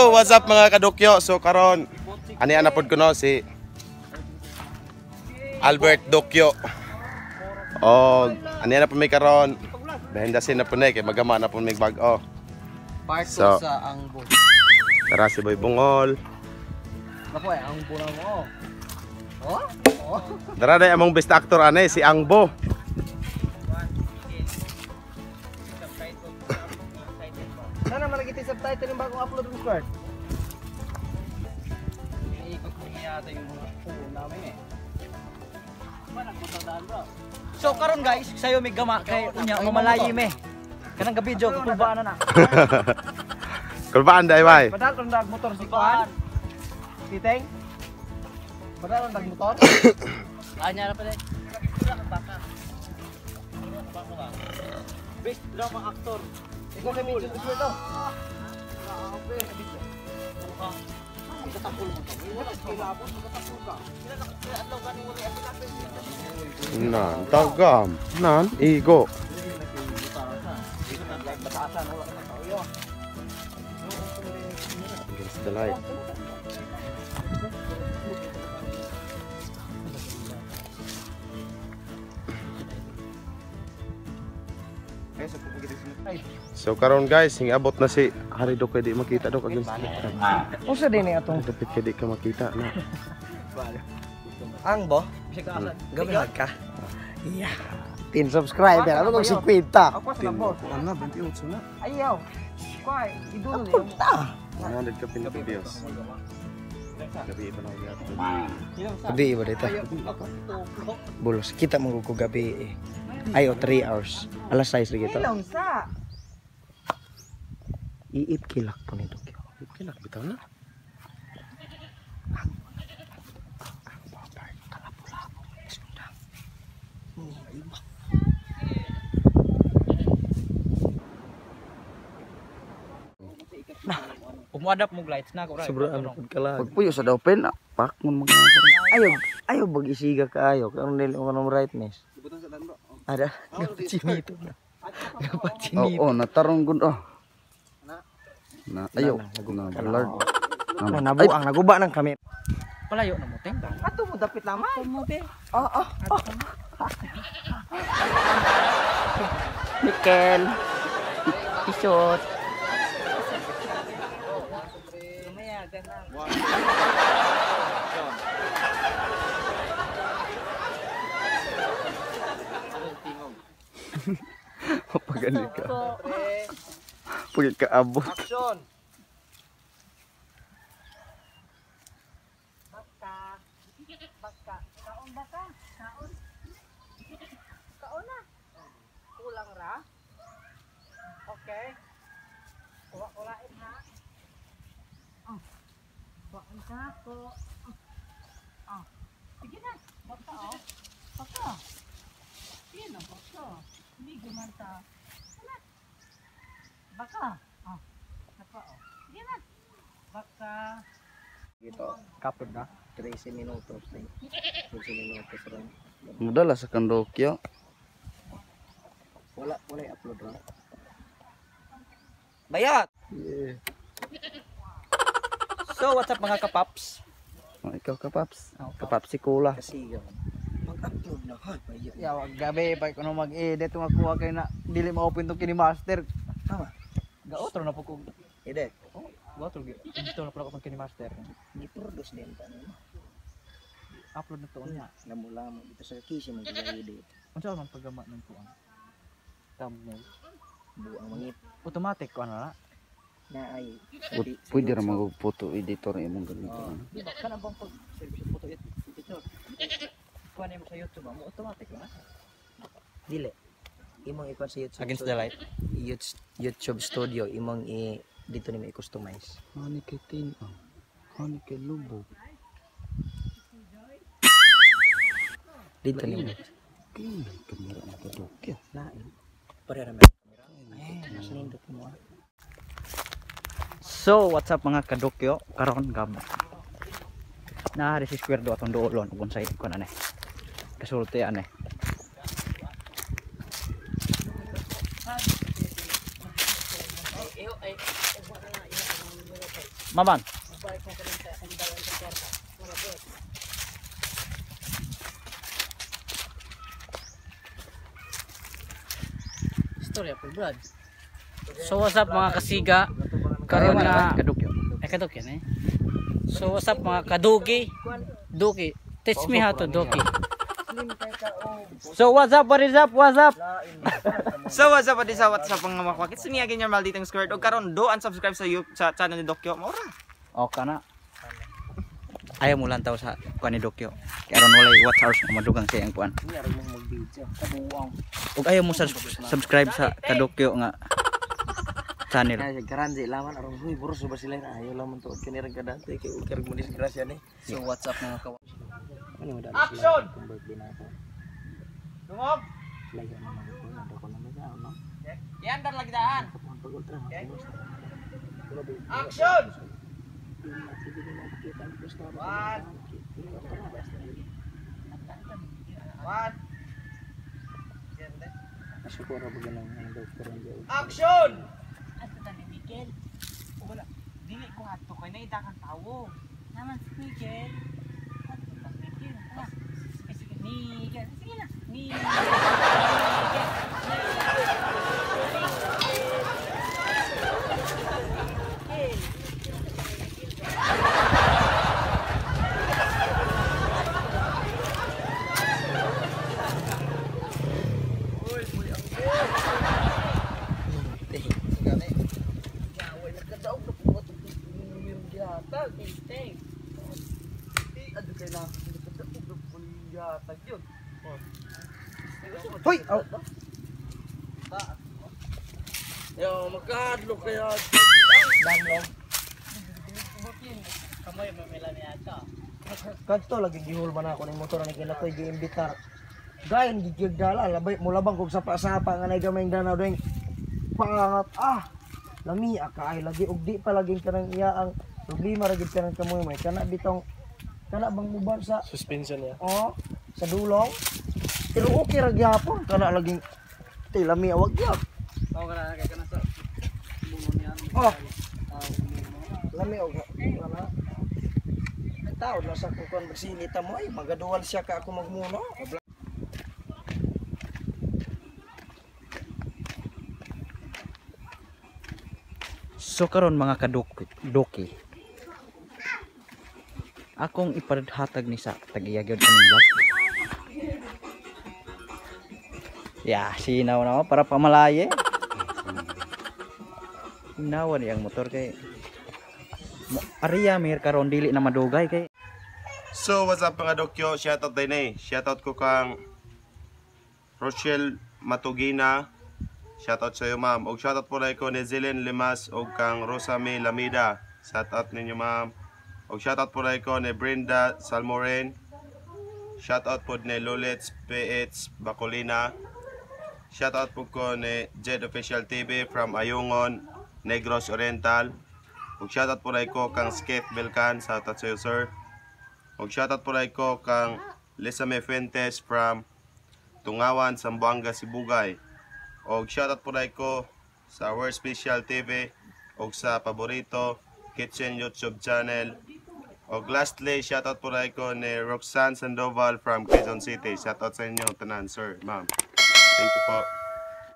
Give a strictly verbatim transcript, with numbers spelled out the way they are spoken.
So, what's up mga kadukyo? So, karon ani anapod ko no si Albert Dukyo. Oh, ani na po may karon. Behind the scene na po na kay magama na po may bag-o. Part So, sa Angbo. tara si Boy Bungol. Napo eh, Angbo na mo. Oh? Oh? Tara day among best actor ane si Angbo. Sana malagiti subtitle yung bagong upload ng Squirt. Iikot mo yata yung mga phone namin eh. So karon guys, sayo may gama kay unya mamalayi me. Kanang gabi jog kulbaan na na. Kulbaan day bay. Padal kon dag motor si Kuan. Titeng. Padal kon dag motor. Anya na pa dai. Baka. Best drama actor. Ikaw kay medyo gusto ito. Grabe, medyo. Mukha. Magtatapol mo to. Wala ka labot, magtatapol ka. Sila nakadlaw ganing wala apilapin. Nan, tagam. Nan, igo. Against the light. So karon guys, hingabot na si Hari Dok di makita Dok against the light. Usa din ni atong Dapat kay di ka makita na. Angbo. Gamihag ka. Iya. ten subscriber. Ano kung fifty? Ako sa nabot. Ano, twenty-eight na. Ayaw. Kuy, idulo niyo. one hundred ka pin videos. Gabi pa na gyud. Gabi ba dito? Bulos kita mo ko gabi eh. Ayo three hours. Alas sais lagi to. Ilong sa. Iip kilak po nito. Iip kilak bitaw na. Umuadap mo lights na ko ra. Sobrang kalag. Pagpuyo sa daopen, pak mo mga ayaw, ayaw bag-isiga ka ayaw, kung nili mo ng brightness. Ada, Dapat sinito na. Dapat oo, sinito. oh, natarong gud oh. Na, ayaw, na, blurred. Na nabuang naguba ng kami. Palayo na mo teng. Ato mo dapit lamay. Ato mo be. Oo, oh, oh. Mikel. Isot. Pagani ka. Pag kaabot. Action. Baka. Baka. Kaon baka. Kaon. Kaon na. Kulang ra. Okay. Kuha-kulain ha. Oh. Kuhaan ka ko. Oh. Sige na. Baka oh. Baka. Sige na baka. Hindi gumanta. Wala. Baka. Oh. Baka oh. Sige na. Baka. Dito, kapod na. thirty minutos. thirty minutos rin. Mudala sa Kandokyo. Wala, wala i-upload rin. Bayat! Yeah. So, what's up mga kapaps? Oh, ikaw kapaps. Oh, Kapaps si Kula. Kasi mag-upload na ha. Ya, wag gabi pa kuno mag-edit nga kuha kay na dili ma-open tong kini master. Tama. Gaotro na po ko. Edit. Oh, gaotro gyud. Install na pala ko tong kini master. Di-produce din ta no. Upload na to nya. Lamo-lamo dito sa kisi mo gid. Unsa man paggama ng kuan? Thumbnail. Buang mangit Automatic ko ano na. na ay. Pu- Pwede ra mag photo editor imong ganito. Oh, di ba kana bang pag service photo editor? Kuan mo sa YouTube mo automatic na. Dili. Imong ikon sa YouTube. Against the light. YouTube, YouTube Studio imong i dito ni may customize. Hani kay tin. Hani kay lubog. Dito ni. Kini kamera ng Kandokyo. Lain. Pare ra may kamera. Ay, mas nindot mo. So, what's up mga kadukyo? Karon gab. Na si square do atong doolon kung sa ikon ane. Kasulti ane. Maman. Balik mo ka rin sa ang dalawang sa kwarta. Mga boss. Storya po, Brad. So what's up mga kasiga? Karon nga Kadukyo. ay kadok yan eh. So what's up mga kadugi? Duki. Teach me how to duki. So what's up, what is up, what's up? So what's up, what is up, what's up mga makwakit? Siniyagin niya malditang squared. O karon do and subscribe sa YouTube sa channel ni Dokyo. Mora. O kana. Ayaw mo lang tao sa kuan ni Dokyo. Karon walay watch hours na madugang sa iyang kuan. Ug ayaw mo sa subscribe sa Kadokyo nga channel. Kaya garanti laman aron huy boros ba sila na ayo laman tuod kini ra kadate kay ukar mo disgrasya ni. So what's up mga kawan? Action. Dungog. Yan dar lagi daan. Action. One. One. Action. Ato ta ni Miguel. Wala. Dili ko ato kay naida kang tawo. Naman si Miguel. Ato ta Miguel. Ah. Sige Miguel. Sige na. Miguel. Hoy! Yo, magkahadlok kaya. Danlong. Kamoy mamela ni ato. Kadto lagi gihul man ako ning motor ni kinakoy giimbitar. Gayon gigigdala labay mo labang kog sapa-sapa nga nay gamay danaw ding pangat ah. Lami akaay lagi ug di pa lagi kanang iya ang problema ra gid kanang kamoy may kana bitong kana bang muban sa Suspension ya. oh sa dulong. Pero okay ra gyapon kana laging ti lami awag gyap. O kana kay kana sa bungon niya. Oh. Lami og kana. Tao na sa kukuan bersinita mo ay magaduwal siya ka ako magmuno. So karon mga kaduki, duki. Akong ipadhatag ni sa tagiyagyod kaning vlog. Ya, sinaw na ako para pamalaye. Sinawan yang motor kay Ariya mir karon dili na madugay kay. So what's up mga Dokyo? Shoutout din eh. Shoutout ko kang Rochelle Matugina. Shoutout sa iyo ma'am. Og shoutout po na ko ni Zelen Limas og kang Rosame Lamida. Shoutout ninyo ma'am. Og shoutout po na ko ni Brenda Salmoren. Shoutout po ni Lulets P H Bacolina. Shoutout po ko ni Jed Official T V from Ayungon, Negros Oriental. Og shoutout po na ko kang Skate Belkan. Shoutout sa iyo sir. Og shoutout po na ko kang Lisame Fuentes from Tungawan, Zamboanga, Sibugay. Og shoutout po na ko sa Our Special T V og sa paborito Kitchen YouTube channel. Og lastly, shoutout po na ko ni Roxanne Sandoval from Quezon City. Shoutout sa inyo tanan, sir, ma'am. Thank you po.